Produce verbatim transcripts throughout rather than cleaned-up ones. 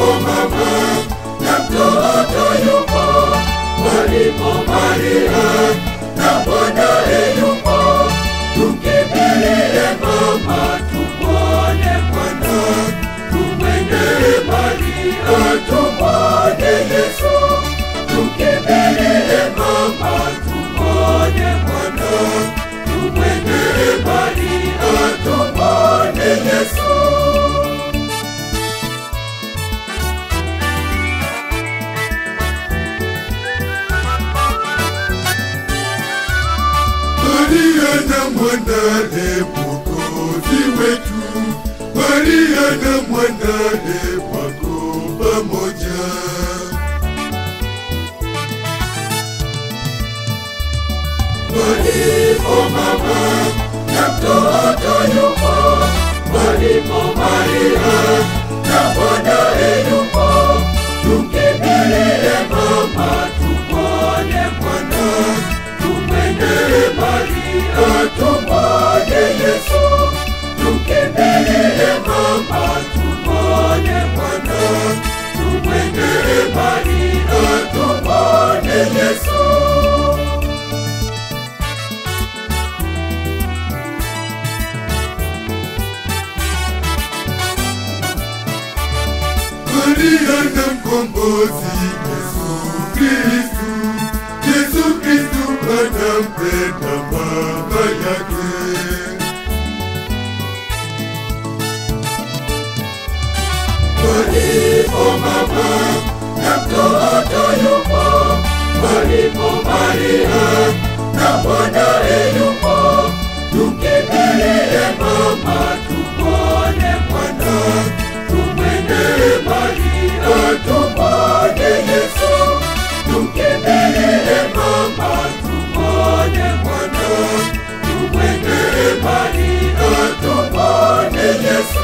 walipo mama na mtoto yupo, walipo Maria na mwanae yupo, tukimbilie mama tumwone mwana, tumwendee Maria tumwone Yesu, tukimbilie mama tumwone mwana, tumwendee Maria tumwone Yesu. Maria na mwanae Mwokozi wetu, Maria na mwanae wako pamoja. Walipo mama na mtoto yupo, walipo Maria na mwanae yupo, tukimbilie mama tumwone mwana, tumwendee Maria tumwone Yesu, tukimbilie mama tumwone mwana, tumwendee Maria tumwone Yesu. Maria na mkombozi Yesu Kristu, Yesu Kristu anampenda mama yake. Walipo mama na mtoto yupo, walipo Maria na mwanae yupo, tukimbilie mama tumwone mwana, tumwendee Maria tumwone Yesu, tukimbilie mama tumwone mwana, tumwendee Maria tumwone Yesu.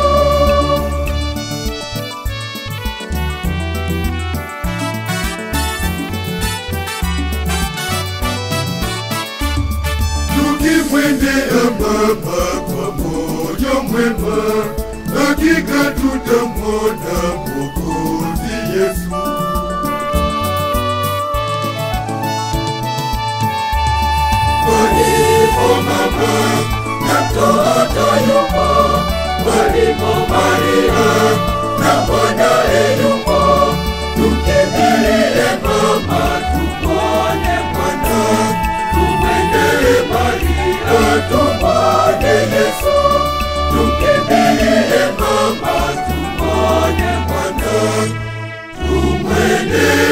Tukimwendea mama kwa moyo mwema, hakika tutamwona Mwokozi Yesu. Walipo mama na mtoto yupo, walipo Maria na mwanae yupo, tukimbilie mama tumwone mwana, tumwendee Maria tumwone Yesu, tukimbilie mama tumwone mwana, tumwendee